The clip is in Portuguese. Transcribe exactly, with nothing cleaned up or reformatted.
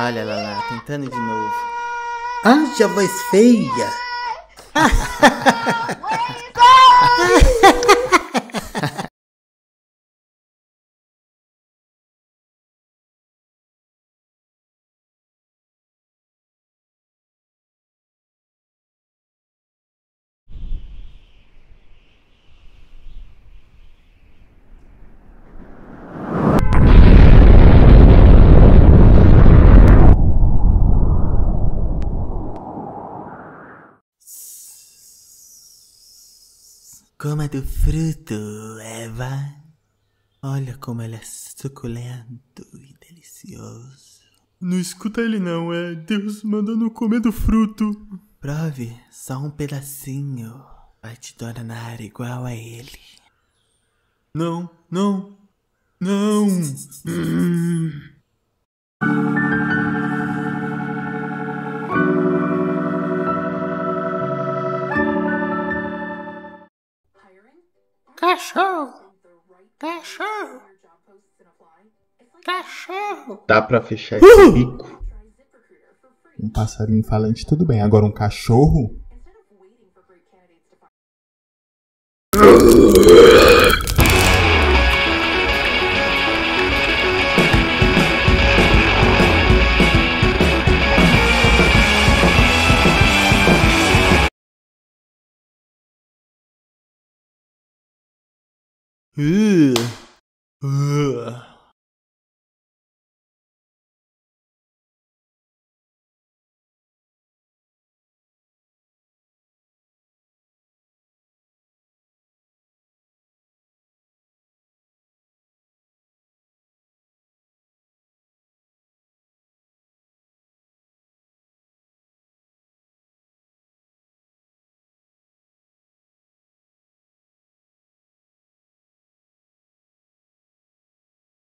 Olha lá, lá, tentando de novo. Haja voz feia. Coma do fruto, Eva. Olha como ele é suculento e delicioso. Não escuta ele não, é Deus mandando comer do fruto. Prove só um pedacinho. Vai te tornar igual a ele. Não, não, não. Hum. Cachorro. Cachorro. Cachorro. Dá pra fechar esse bico? Um passarinho falante, tudo bem. Agora um cachorro? Uh, uh.